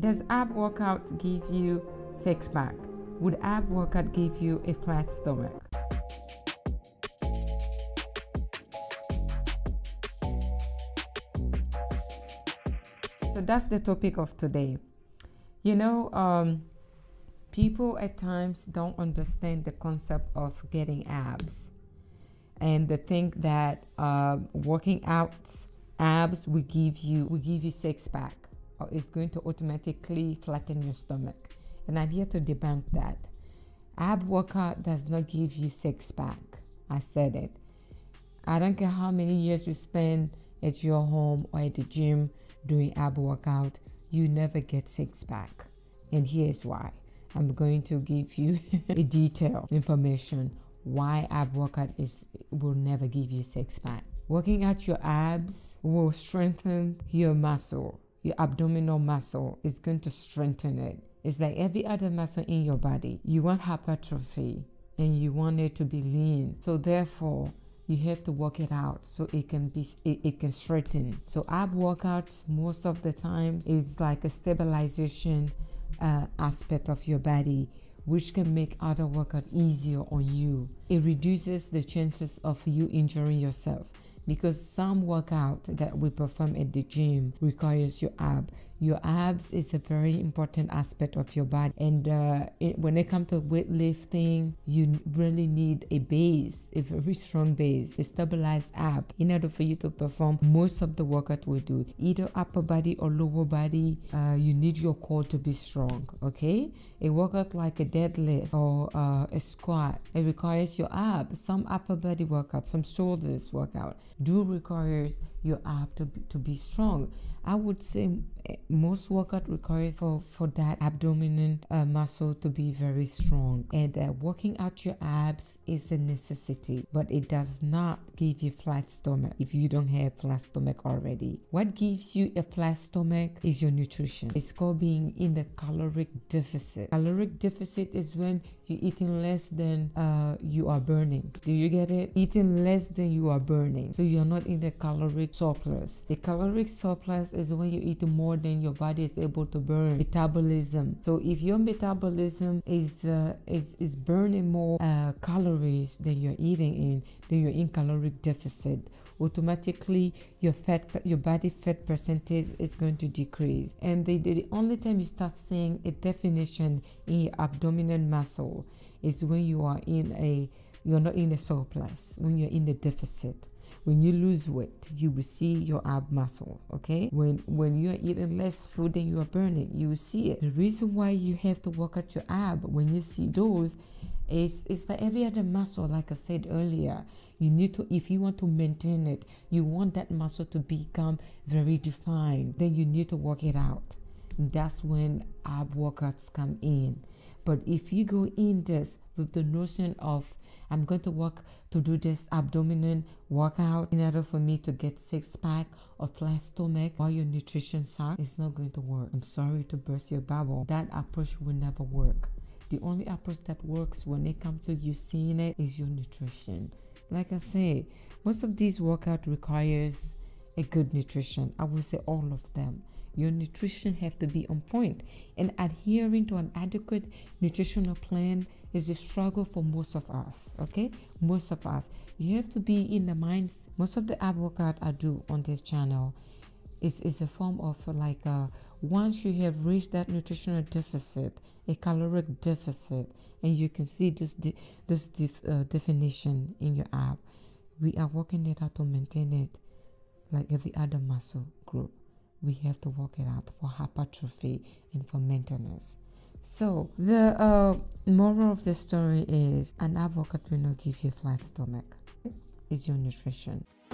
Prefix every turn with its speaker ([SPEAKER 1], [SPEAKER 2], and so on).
[SPEAKER 1] Does ab workout give you six pack? Would ab workout give you a flat stomach? So that's the topic of today. People at times don't understand the concept of getting abs, and they think that working out abs will give you six pack, or it's going to automatically flatten your stomach. And I'm here to debunk that. Ab workout does not give you six pack. I said it. I don't care how many years you spend at your home or at the gym doing ab workout, you never get six pack. And here's why. I'm going to give you a detailed information why ab workout will never give you six pack. Working out your abs will strengthen your muscle. Your abdominal muscle is going to strengthen it. It's like every other muscle in your body. You want hypertrophy and you want it to be lean. So therefore, you have to work it out so it can straighten. So ab workouts most of the times is like a stabilization aspect of your body, which can make other workout easier on you. It reduces the chances of you injuring yourself, because some workout that we perform at the gym requires your ab. Your abs is a very important aspect of your body, and when it comes to weightlifting, you really need a base, a very strong base, a stabilized ab, in order for you to perform most of the workout we do, either upper body or lower body. You need your core to be strong. Okay, a workout like a deadlift or a squat, it requires your abs. Some upper body workout, some shoulders workout do requires your ab to be strong. I would say most workout requires for that abdominal muscle to be very strong, and working out your abs is a necessity, but it does not give you flat stomach if you don't have flat stomach already. What gives you a flat stomach is your nutrition. It's called being in the caloric deficit. Caloric deficit is when you're eating less than you are burning. Do you get it? Eating less than you are burning. So you're not in the caloric surplus. The caloric surplus is when you eat more than your body is able to burn. Metabolism. So if your metabolism is burning more calories than you're eating in, then you're in caloric deficit. Automatically your body fat percentage is going to decrease. And the only time you start seeing a definition in your abdominal muscle is when you're not in the surplus, when you're in the deficit. When you lose weight, you will see your ab muscle. Okay, when you are eating less food than you are burning, you will see it. The reason why you have to work out your ab, when you see those, it's like every other muscle. Like I said earlier, you need to, if you want to maintain it, you want that muscle to become very defined, then you need to work it out. And that's when ab workouts come in. But if you go in this with the notion of, I'm going to work to do this abdominal workout in order for me to get six pack or flat stomach while your nutrition sucks, it's not going to work. I'm sorry to burst your bubble. That approach will never work. The only approach that works when it comes to you seeing it is your nutrition. Like I say, most of these workout requires a good nutrition. I will say all of them. Your nutrition have to be on point, and adhering to an adequate nutritional plan is a struggle for most of us. Okay, most of us. You have to be in the minds. Most of the ab workout I do on this channel is a form of like once you have reached that nutritional deficit, a caloric deficit, and you can see this definition in your ab, we are working it out to maintain it like every other muscle group. We have to work it out for hypertrophy and for maintenance. So the moral of the story is an ab workout will not give you a flat stomach. It's your nutrition.